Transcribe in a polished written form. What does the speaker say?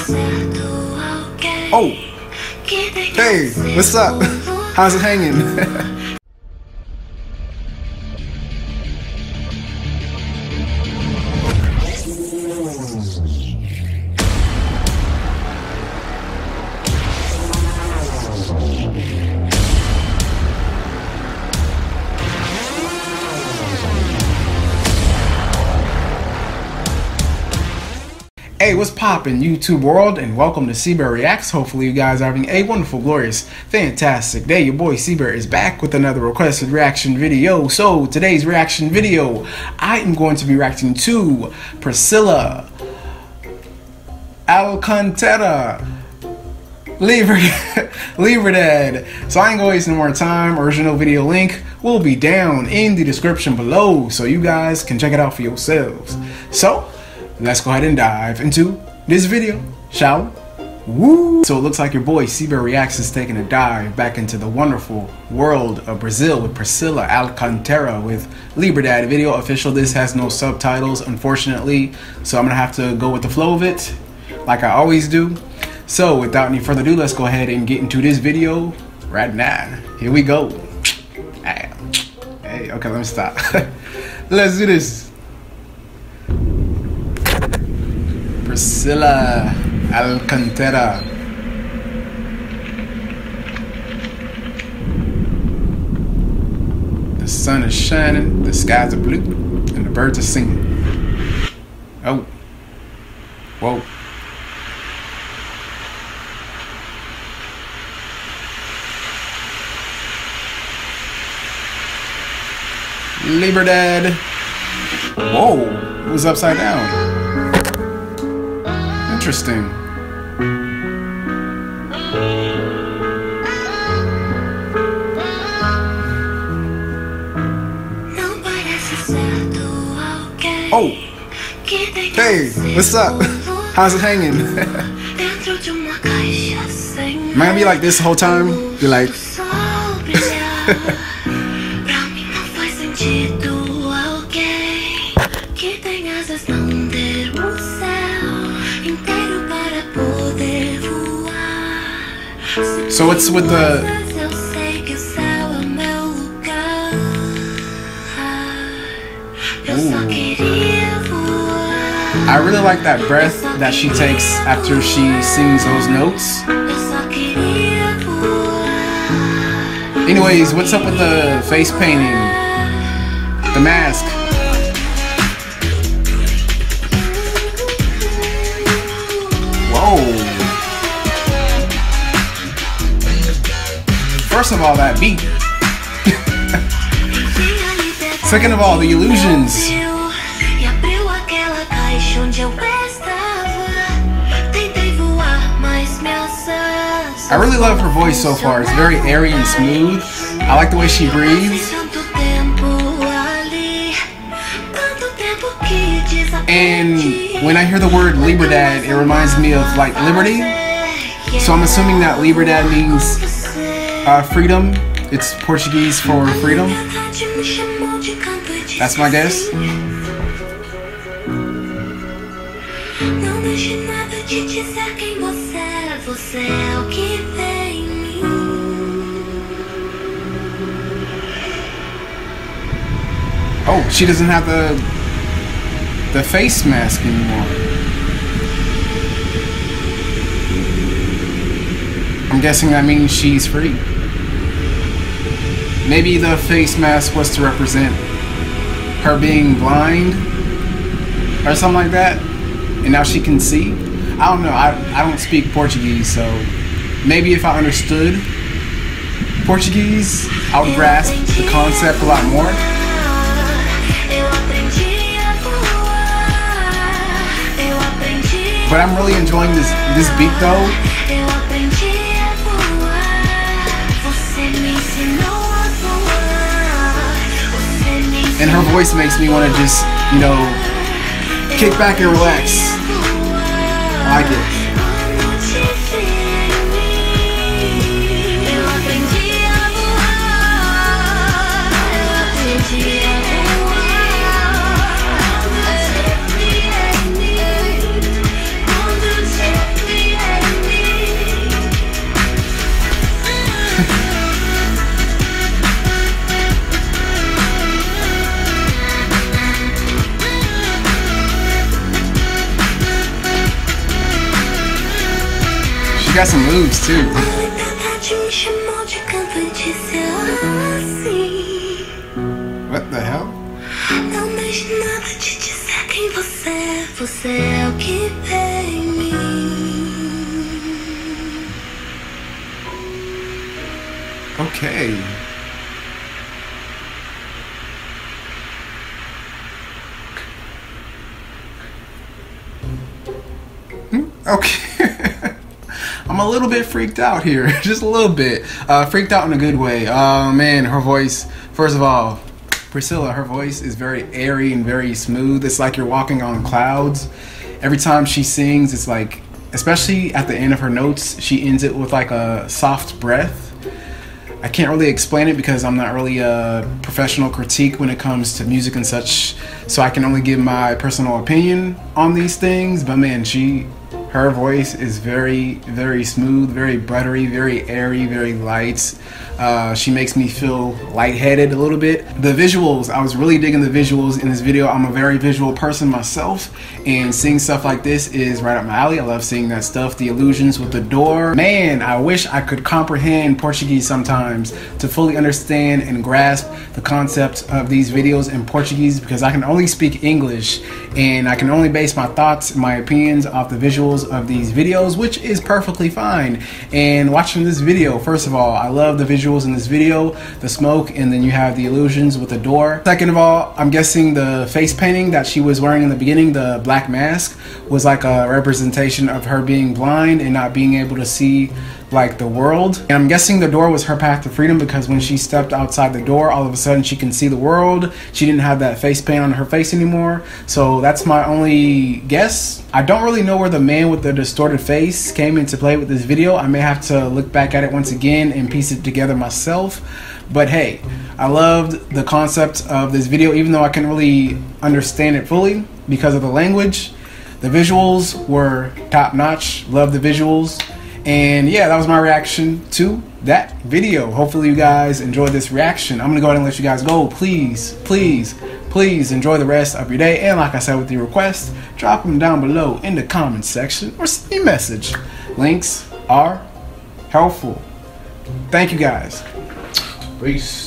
Oh, hey, what's up? How's it hanging? Hey, what's poppin', YouTube world, and welcome to Seabear Reacts. Hopefully you guys are having a wonderful, glorious, fantastic day. Your boy Seabear is back with another requested reaction video. So today's reaction video, I am going to be reacting to Priscilla Alcantara Libertad. So I ain't gonna waste no more time. Original video link will be down in the description below, so you guys can check it out for yourselves. So let's go ahead and dive into this video, shall we? Woo! So it looks like your boy Seabear Reacts is taking a dive back into the wonderful world of Brazil with Priscilla Alcantara with Libertad. Video official. This has no subtitles, unfortunately, so I'm gonna have to go with the flow of it, like I always do. So without any further ado, let's go ahead and get into this video right now. Here we go. Hey, okay, let me stop. Let's do this. Priscilla Alcantara. The sun is shining, the skies are blue, and the birds are singing. Oh, whoa. Libertad. Whoa, it was upside down. Interesting. Oh, hey, what's up? How's it hanging? Am I gonna be like this the whole time? Be like so what's with the I really like that breath that she takes after she sings those notes. Anyways, what's up with the face painting? The mask. Whoa. First of all, that beat. Second of all, the illusions. I really love her voice so far. It's very airy and smooth. I like the way she breathes. And when I hear the word Libertad, it reminds me of like liberty. So I'm assuming that Libertad means freedom. It's Portuguese for freedom. That's my guess. Oh, she doesn't have the face mask anymore. I'm guessing that means she's free. Maybe the face mask was to represent her being blind or something like that, and now she can see. I don't know. I don't speak Portuguese, so maybe if I understood Portuguese, I would grasp the concept a lot more. But I'm really enjoying this beat though. And her voice makes me want to just, you know, kick back and relax. I like it. got some moves too. What the hell? Okay. Okay. I'm a little bit freaked out here. Just a little bit. Freaked out in a good way. Oh man, her voice. First of all, Priscilla, her voice is very airy and very smooth. It's like you're walking on clouds. Every time she sings, it's like, especially at the end of her notes, she ends it with like a soft breath. I can't really explain it because I'm not really a professional critique when it comes to music and such, so I can only give my personal opinion on these things. But man, her voice is very, very smooth, very buttery, very airy, very light. She makes me feel lightheaded a little bit. The visuals, I was really digging the visuals in this video. I'm a very visual person myself, and seeing stuff like this is right up my alley. I love seeing that stuff. The illusions with the door. Man, I wish I could comprehend Portuguese sometimes to fully understand and grasp the concept of these videos in Portuguese, because I can only speak English and I can only base my thoughts and my opinions off the visuals of these videos, which is perfectly fine. And watching this video, first of all, I love the visuals in this video, the smoke, and then you have the illusions with the door. Second of all, I'm guessing the face painting that she was wearing in the beginning, the black mask, was like a representation of her being blind and not being able to see like the world. And I'm guessing the door was her path to freedom, because when she stepped outside the door, all of a sudden she can see the world. She didn't have that face paint on her face anymore. So that's my only guess. I don't really know where the man with the distorted face came into play with this video. I may have to look back at it once again and piece it together myself. But hey, I loved the concept of this video, even though I couldn't really understand it fully because of the language. The visuals were top notch. Love the visuals. And yeah, that was my reaction to that video. Hopefully you guys enjoyed this reaction. I'm gonna go ahead and let you guys go. Please, please, please enjoy the rest of your day. And like I said with the request, drop them down below in the comment section or send me a message. Links are helpful. Thank you guys. Peace.